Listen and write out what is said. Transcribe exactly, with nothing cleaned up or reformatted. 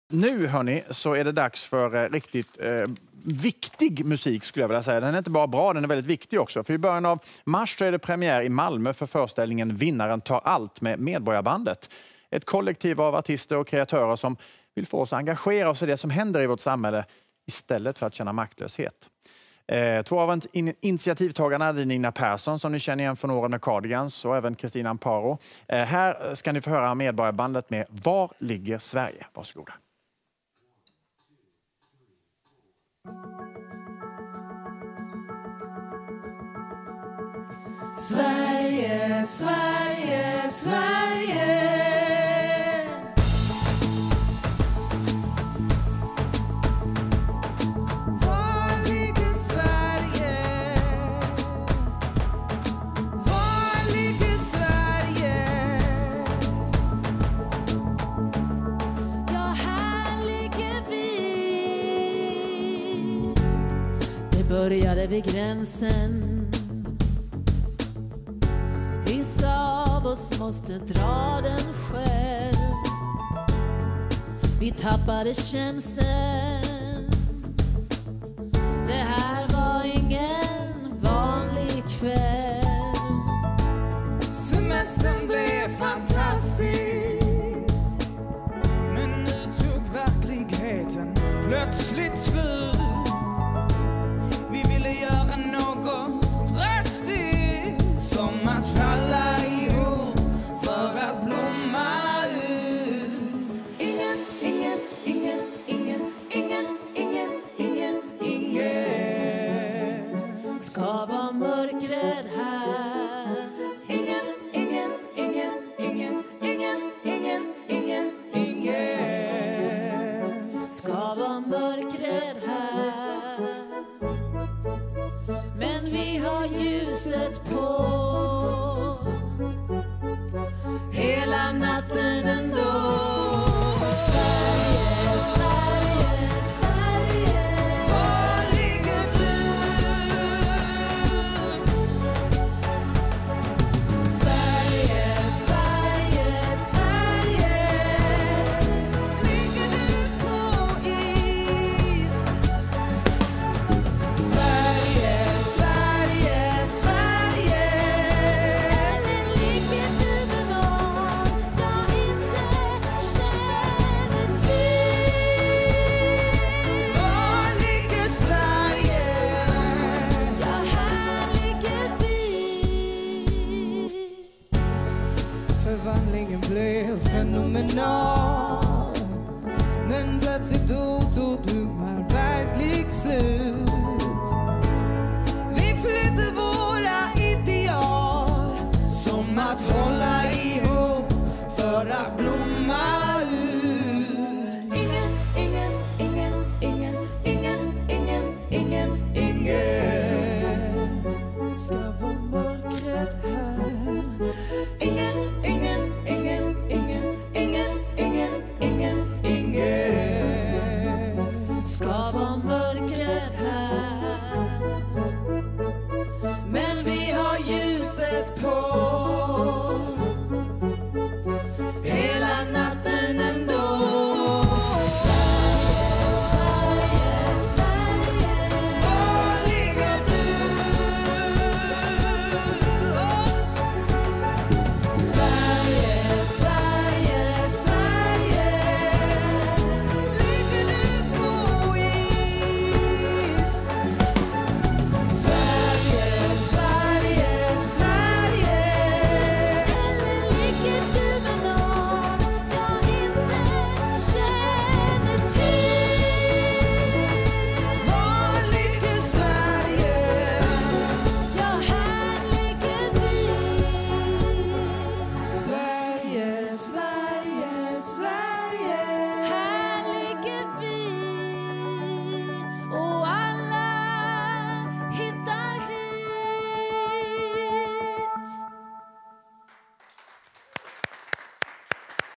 Nu hörni, så är det dags för eh, riktigt eh, viktig musik skulle jag vilja säga. Den är inte bara bra, den är väldigt viktig också. För i början av mars så är det premiär i Malmö för föreställningen Vinnaren tar allt med Medborgarbandet. Ett kollektiv av artister och kreatörer som vill få oss att engagera oss i det som händer i vårt samhälle istället för att känna maktlöshet. Eh, två av in initiativtagarna är Nina Persson som ni känner igen från åren med Cardigans och även Kristina Amparo. Eh, här ska ni få höra Medborgarbandet med Var ligger Sverige? Varsågoda. Sverige, Sverige, Sverige. Var ligger Sverige? Var ligger Sverige? Ja, här ligger vi. Det började vid gränsen. Vissa av oss måste dra den själv. Vi tappade känseln. Det här var ingen vanlig kväll. Semestern blev fantastisk, men nu tog verkligheten plötsligt slut. Vi ville göra något drastiskt, som att falla ihop för att blomma ut. Ingen, ingen, ingen, ingen, ingen, ingen, ingen, ingen ska vara mörkrädd här. Ingen, ingen, ingen, ingen, ingen, ingen, ingen, ingen ska vara mörkrädd här. Men vi har ljuset på hela natten ändå. Sverige, Sverige, Sverige. Var ligger du? Sverige, Sverige, Sverige. Ligger du på is? Sverige, Sverige, Sverige. Eller ligger du med någon jag inte känner till? Var ligger Sverige? Ja, här ligger vi. Förvandlingen blev fenomenal, men plötsligt då tog du här verklig slut. Vi flydde våra ideal, som att hålla